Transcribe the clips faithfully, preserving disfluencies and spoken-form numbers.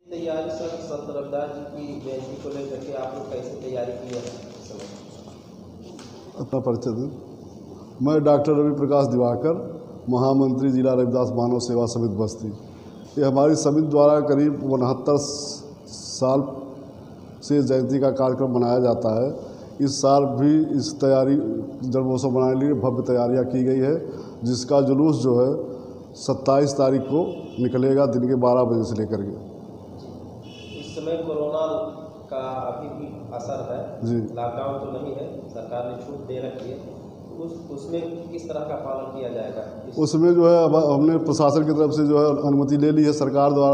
तैयारी सर संत रविदास जी की जयंती को लेकर के आप लोग कैसे तैयारी की है? अपना परिचय दूं। मैं डॉक्टर रवि प्रकाश दिवाकर, महामंत्री जिला रविदास मानव सेवा समिति बस्ती। ये हमारी समिति द्वारा करीब उनहत्तर साल से जयंती का कार्यक्रम मनाया जाता है। इस साल भी इस तैयारी जन्मोत्सव मनाने के लिए भव्य तैयारियां की गई है, जिसका जुलूस जो है सत्ताईस तारीख को निकलेगा दिन के बारह बजे से लेकर के। इस समय कोरोना का अभी भी असर है जी, लॉकडाउन तो नहीं है, सरकार ने छूट दे रखी है, उस उसमें किस तरह का पालन किया जाएगा? उसमें जो है अब हमने प्रशासन की तरफ से जो है अनुमति ले ली है, सरकार द्वारा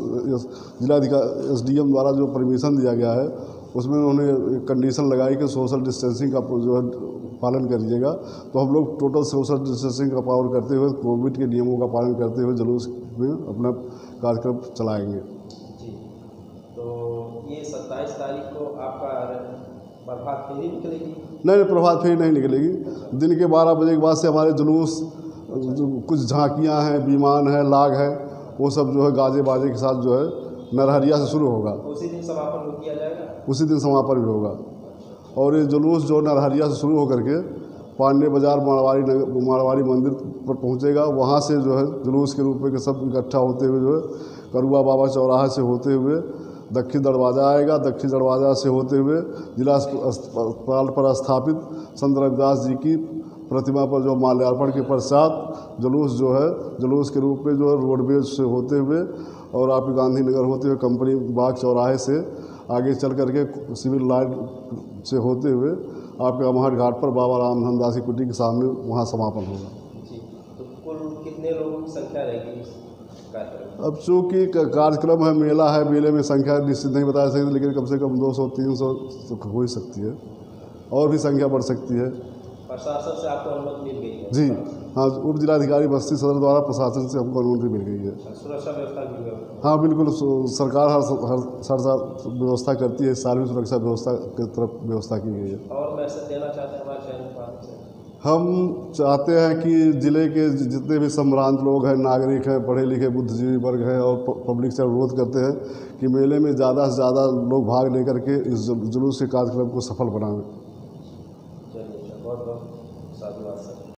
जिलाधिकारी एस डी एम द्वारा जो परमिशन दिया गया है उसमें उन्होंने कंडीशन लगाई कि सोशल डिस्टेंसिंग का जो है पालन करिएगा। तो हम लोग टोटल सोशल डिस्टेंसिंग का पालन करते हुए, कोविड के नियमों का पालन करते हुए जुलूस में अपना कार्यक्रम चलाएंगे। जी, तो ये सत्ताईस तारीख को आपका प्रभात फेरी निकलेगी? नहीं, प्रभात फेरी नहीं निकलेगी। दिन के बारह बजे के बाद से हमारे जुलूस, कुछ झांकियाँ हैं, विमान है, लाग है, वो सब जो है गाजे बाजे के साथ जो है नरहरिया से शुरू होगा। उसी दिन समापन किया जाएगा? उसी दिन समापन भी होगा। और ये जुलूस जो नरहरिया से शुरू होकर के पांडे बाज़ार मारवाड़ी मारवाड़ी मंदिर पर पहुंचेगा। वहां से जो है जुलूस के रूप में के सब इकट्ठा होते हुए जो है करुआ बाबा चौराहा से होते हुए दक्षिण दरवाज़ा आएगा। दक्षिण दरवाज़ा से होते हुए जिला अस्पताल पर स्थापित संत रविदास जी की प्रतिमा पर जो माल्यार्पण के पश्चात जुलूस जो है जुलूस के रूप में जो है रोडवेज से होते हुए और आपकी गांधीनगर होते हुए कंपनी बाग चौराहे से आगे चल करके सिविल लाइन से होते हुए आपके अमहर घाट पर बाबा रामधन दास की कुटी के सामने वहाँ समापन होगा। जी, तो कुल कितने लोगों की संख्या रहेगी इस कार्यक्रम? अब चूँकि कार्यक्रम है, मेला है, मेले में संख्या निश्चित नहीं बता सकते, लेकिन कम से कम दो सौ तीन सौ हो ही सकती है, और भी संख्या बढ़ सकती है। प्रशासन से आपको अनुमति मिल गई है? जी हाँ, उप जिलाधिकारी बस्ती सदर द्वारा प्रशासन से हमको अनुमति मिल गई है। सुरक्षा व्यवस्था भी है? हाँ बिल्कुल, सरकार हर हर हर साल व्यवस्था करती है। इस साल भी सुरक्षा व्यवस्था की तरफ व्यवस्था की गई है। और मैसेज देना चाहते हैं हमारे चैनल पर से? हम चाहते हैं कि ज़िले के जितने भी संभ्रांत लोग हैं, नागरिक हैं, पढ़े लिखे बुद्धिजीवी वर्ग हैं और पब्लिक से अनुरोध करते हैं कि मेले में ज़्यादा से ज़्यादा लोग भाग लेकर के इस जुलूस के कार्यक्रम को सफल बनाएं।